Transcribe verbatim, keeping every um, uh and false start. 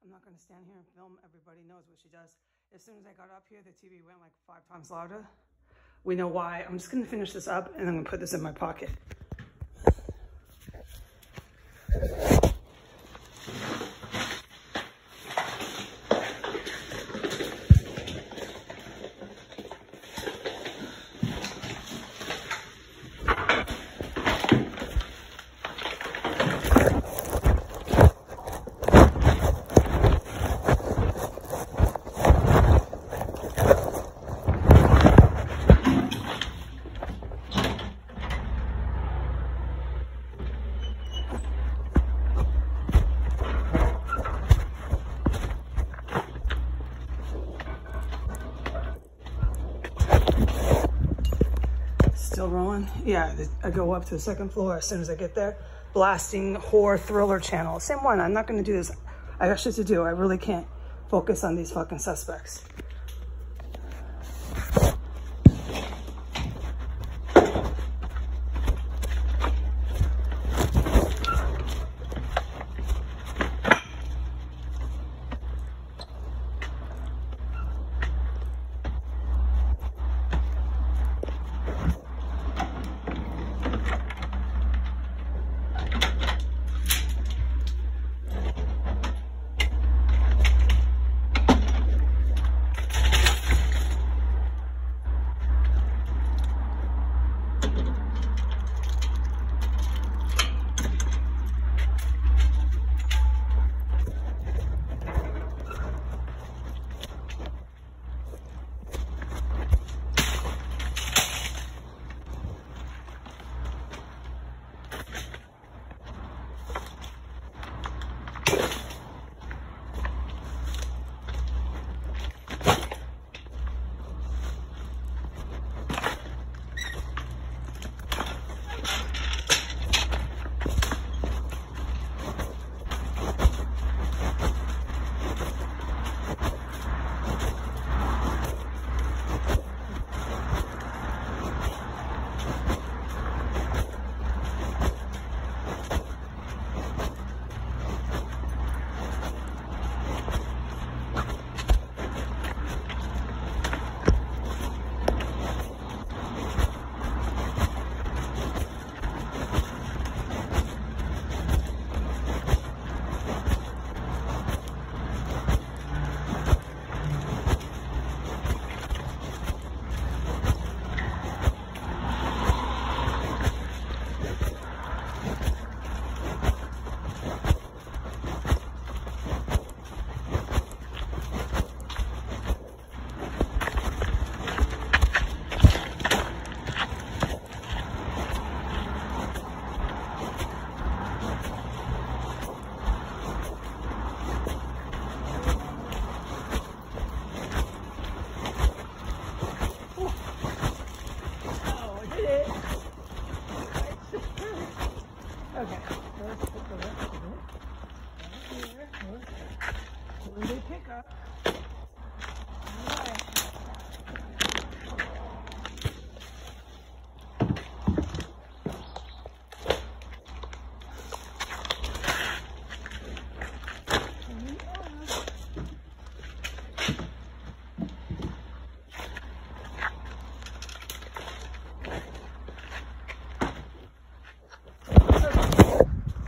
I'm not gonna stand here and film. Everybody knows what she does. As soon as I got up here, the T V went like five times louder. We know why. I'm just gonna finish this up and I'm gonna put this in my pocket. Still rolling? Yeah, I go up to the second floor as soon as I get there, blasting horror thriller channel. Same one. I'm not going to do this. I got shit to do. I really can't focus on these fucking suspects.